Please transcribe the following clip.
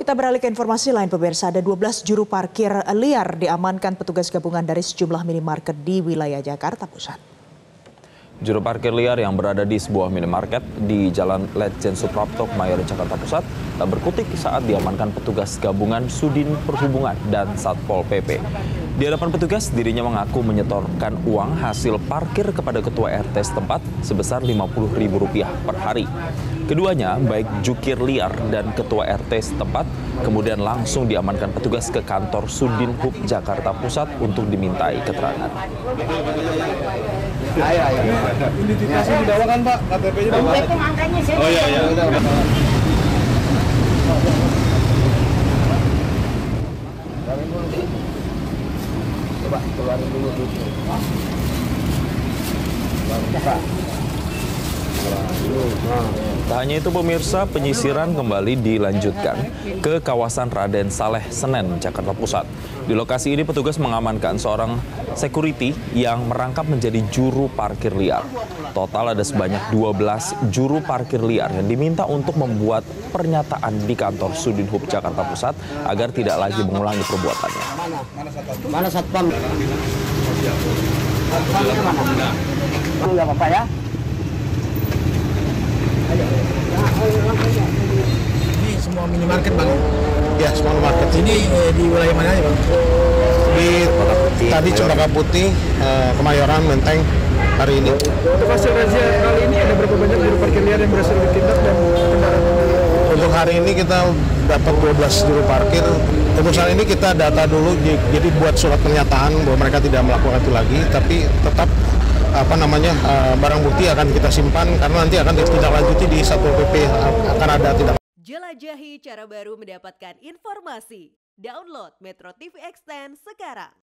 Kita beralih ke informasi lain pemirsa, ada 12 juru parkir liar diamankan petugas gabungan dari sejumlah minimarket di wilayah Jakarta Pusat. Juru parkir liar yang berada di sebuah minimarket di Jalan Letjen Suprapto, Kemayoran, Jakarta Pusat tak berkutik saat diamankan petugas gabungan Sudin Perhubungan dan Satpol PP. Di hadapan petugas, dirinya mengaku menyetorkan uang hasil parkir kepada ketua RT setempat sebesar Rp50.000 per hari. Keduanya, baik jukir liar dan ketua RT setempat, kemudian langsung diamankan petugas ke kantor Sudin Hub Jakarta Pusat untuk dimintai keterangan. Identitasnya dibawa kan Pak? KTP-nya dibawa? Angkanya saya. Oh iya. Coba keluarin dulu duitnya. Tak hanya itu pemirsa, penyisiran kembali dilanjutkan ke kawasan Raden Saleh Senen, Jakarta Pusat. Di lokasi ini petugas mengamankan seorang security yang merangkap menjadi juru parkir liar. Total ada sebanyak 12 juru parkir liar yang diminta untuk membuat pernyataan di kantor Sudin Hub Jakarta Pusat agar tidak lagi mengulangi perbuatannya. Mana satpam? Satpamnya mana? Enggak apa-apa ya. Ini semua minimarket Bang? Ya, semua minimarket. Ini di wilayah mana ya Bang? Tadi Cempaka Putih, Kemayoran, Menteng, hari ini. Untuk hasil razia kali ini ada berapa banyak juru parkir liar yang berhasil ditindak dan kendaraan? Untuk hari ini kita dapat 12 juru parkir. Untuk saat ini kita data dulu, jadi buat surat pernyataan bahwa mereka tidak melakukan itu lagi, tapi tetap barang bukti akan kita simpan karena nanti akan ditindaklanjuti di Satpol PP, akan ada tindakan. Jelajahi cara baru mendapatkan informasi. Download Metro TV Extend sekarang.